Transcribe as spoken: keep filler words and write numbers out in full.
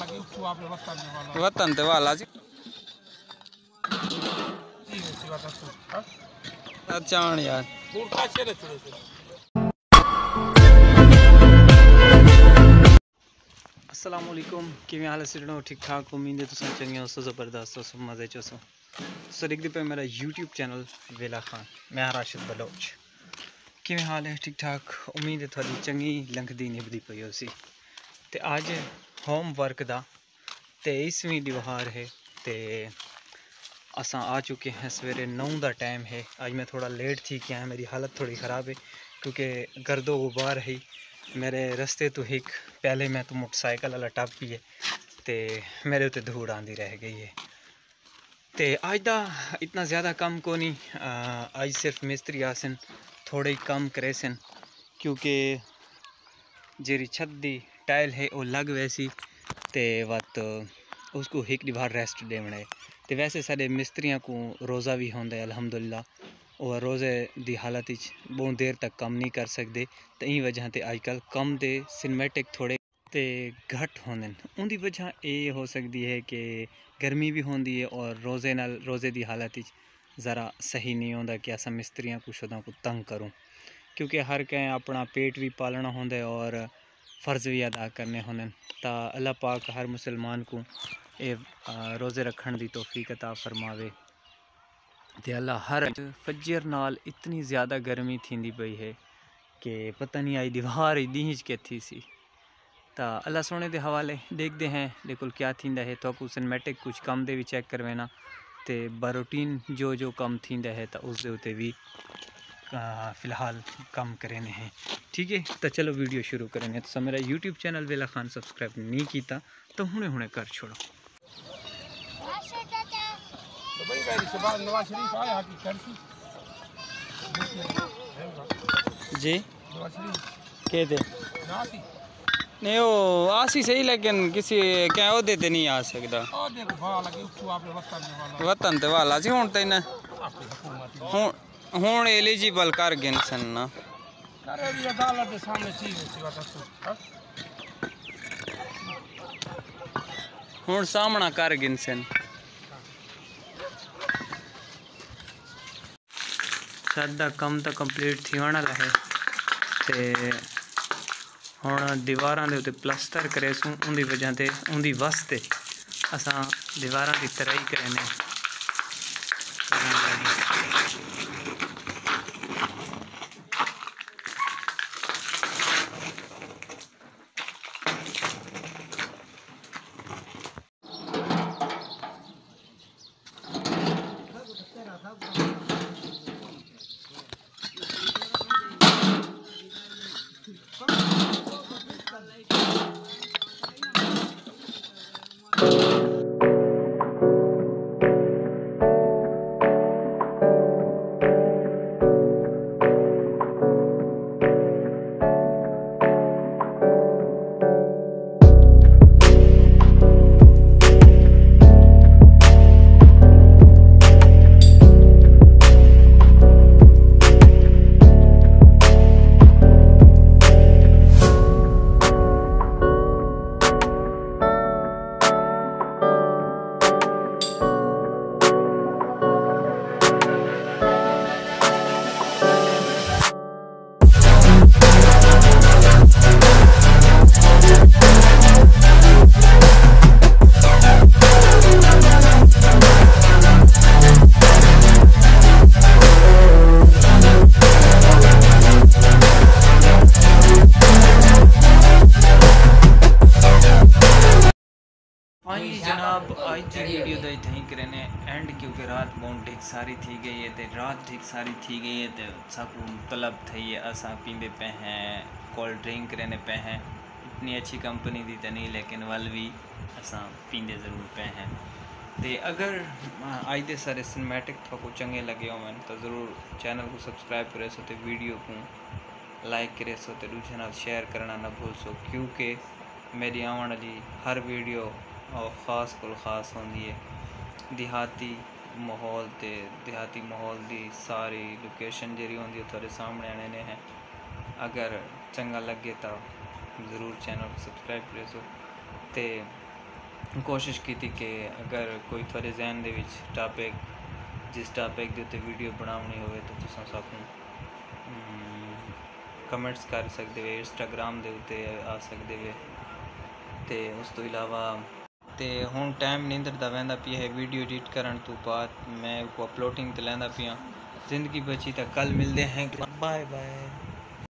वतन ते वाला जी अच्छा यार अस्सलामुअलैकुम किवें हाल है ठीक ठाक उम्मीद है तुम चंगे हो ज़बरदस्त हो मज़े चो सो देखते पे मेरा यूट्यूब चैनल वेला खान मैं राशिद बलोच किवें हाल है ठीक ठाक उम्मीद है थोड़ी चंगी लंघदी निभदी पई हो सी ते अज होम वर्क दा तेईसवीं दिवहार है ते असा आ चुके हैं सवेरे नौ का टाइम है। आज मैं थोड़ा लेट थी क्या है मेरी हालत थोड़ी ख़राब है क्योंकि गर्दो गुबार है मेरे रस्ते तो एक पहले मैं तो मोटरसाइकिल वाला टप ही है तो मेरे उत्ते धूड़ आंदी रह गई है। तो अज दा इतना ज़्यादा कम को नहीं अज सिर्फ मिस्त्री आसन थोड़े ही कम करे सन क्योंकि जेरी छत दी टाइल है वो लग वैसी तो वत उसको एक बार रेस्ट देना है। तो वैसे सारे मिस्त्रियों को रोज़ा भी होंदा है अल्हम्दुलिल्लाह और रोज़े दी हालत बहुत देर तक कम नहीं कर सकते तो ई वजह से अजकल कम दे सिनेमैटिक थोड़े ते घट होंदे उनकी वजह ये हो सकती है कि गर्मी भी होंदी है और रोज़े नाल रोज़े दी हालत ज़रा सही नहीं होंदा कि अस मिस्त्रियों को शुदा को तंग करूँ क्योंकि हर कहीं अपना पेट भी पालना होंदा है और फ़र्ज़ भी अदा करने होंदे ता अल्लाह पाक हर मुसलमान को ए रोज़े रखने की तौफीक अता फरमावे। ते अल्लाह हर फजर नाल इतनी ज़्यादा गर्मी थींदी पई है कि पता नहीं आई दीवार दीज के थी सी ता अल्लाह सोने के हवाले देखते हैं देखो क्या थींदा है तो सिनेमैटिक कुछ कम दे भी चेक करवेना ते बरूटीन जो जो कम थींदा है तो उस दे उते भी फ़िलहाल कम करें हैं ठीक है। तो चलो वीडियो शुरू करेंगे। तो मेरा यूट्यूब चैनल वेला खान सब्सक्राइब नहीं किया तो हुणे हुणे कर छोड़ो। जी के दे नहीं वो आसी सही लेकिन किसी क्या वो देते नहीं आ सकता वतन ते वाला जी हुण ते न हुण हुण एलिजिबल कर गए सन ना हुण सामना कर गए सन छत दा कम तो कंप्लीट थी वाला है ते हुण दीवारां दे उत्ते प्लस्तर करे सूं उनकी वजह से उनकी वास्ते असां दीवारां की तराई करें जनाब आज की वीडियो का इतना करने एंड क्योंकि रात बहुत ढेर सारी थी गई है तो रात ढेर सारी थी गई है तो सबको तलब थी है असा पींदे पे हैं कोल्ड ड्रिंक रहने पे हैं इतनी अच्छी कंपनी दी तो नहीं लेकिन वल भी असा पींदे ज़रूर पे हैं। तो अगर आज दे सारे सिनेमैटिक थोड़ा चंगे लगे हो तो ज़रूर चैनल को सब्सक्राइब करे सो तो वीडियो को लाइक करे सो तो दूसरे नाल शेयर करना ना भूल सो क्योंकि मेरी आने वाली हर वीडियो और ख़ास को ख़ास होंदी है देहाती माहौल ते देहाती माहौल दी सारी लोकेशन जी होंदी थोड़े सामने आने हैं। अगर चंगा लगे तो ज़रूर चैनल को सब्सक्राइब करे सो ते कोशिश की थी कि अगर कोई थोड़े जहन दे विच टॉपिक जिस टॉपिक के उत्ते वीडियो बनानी होवे तो तुसां सानू कमेंट्स कर सकते हो, इंस्टाग्राम दे उत्ते आ सकते हो। तो उस तो इलावा तो हुण टाइम नींदर दा वैंदा पिया है वीडियो एडिट करन तो बाद मैं को अपलोडिंग ते लैंदा पिया। ज़िंदगी बची तो कल मिलते हैं। Bye bye.